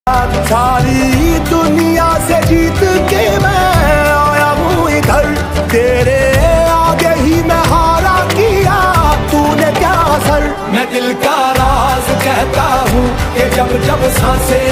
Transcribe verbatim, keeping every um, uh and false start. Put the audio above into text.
सारी दुनिया से जीत के मैं आया हूँ इधर, तेरे आगे ही मैं हारा किया, तूने क्या असर। मैं दिल का राज कहता हूँ कि जब जब सांसें